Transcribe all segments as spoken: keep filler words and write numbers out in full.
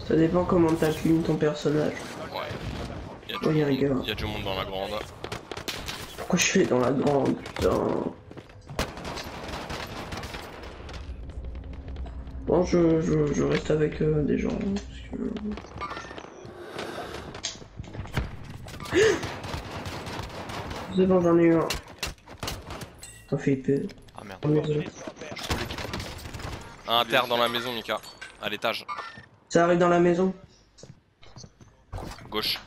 Ça dépend comment t'as clean ton personnage. Ouais. Il y a Oh, du, y a un gars. monde, y a du monde dans la grande. Pourquoi je fais dans la grande, putain. Bon, je, je, je reste avec euh, des gens. Parce que... C'est bon, j'en ai eu un. Ça fait peur. Ah merde. Oh, désolé. Un à terre dans la maison, Mika. À l'étage. Ça arrive dans la maison. Gauche.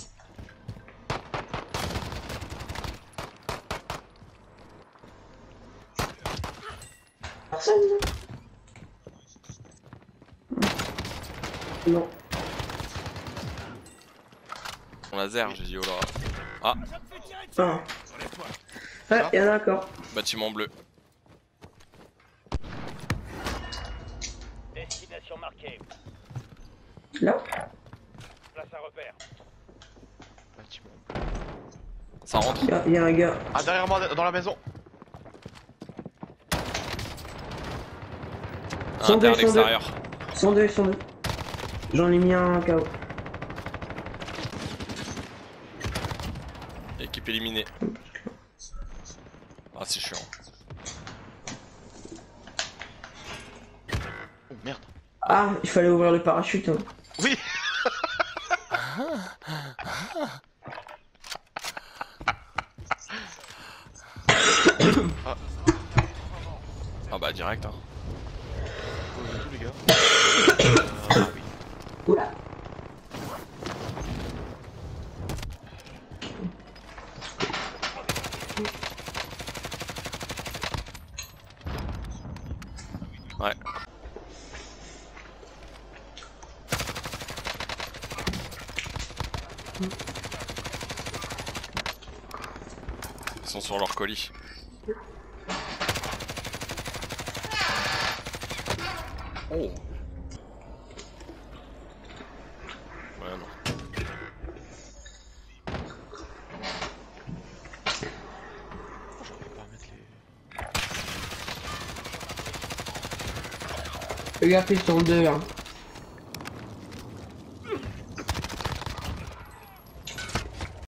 Personne, non. Non. Mon laser, j'ai dit oh là. Ah, Ah. Ouais, y'en a encore. bâtiment bleu. Destination marquée. Là. Place à repère. Ça rentre. Y'a y a un gars. Ah, derrière moi, dans la maison. Un Sont à terre à deux, sont deux. l'extérieur. Ils sont deux, ils sont deux. J'en ai mis un K O. Équipe éliminée. Ah, c'est chiant. Oh merde. Ah, il fallait ouvrir le parachute. Hein. Oui. Ah bah direct hein. Tous les gars. Ah, oui. Oula. Ouais. Ils sont sur leur colis. Oh. Ouais non. J'aurais pas à mettre les. Regarde, ils sont deux. Hein.